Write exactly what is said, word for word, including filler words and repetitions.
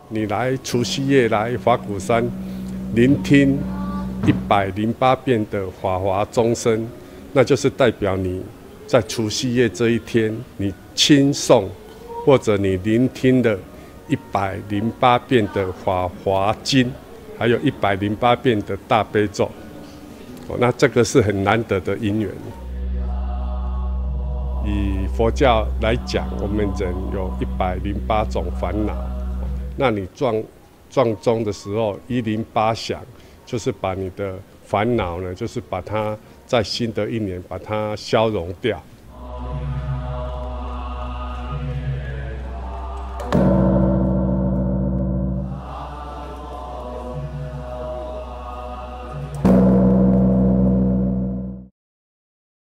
你来除夕夜来法鼓山聆听一百零八遍的法华钟声，那就是代表你在除夕夜这一天，你亲诵或者你聆听了一百零八遍的法华经，还有一百零八遍的大悲咒。哦，那这个是很难得的因缘。以佛教来讲，我们人有一百零八种烦恼。那你撞撞钟的时候，一零八响，就是把你的烦恼呢，就是把它在新的一年把它消融掉。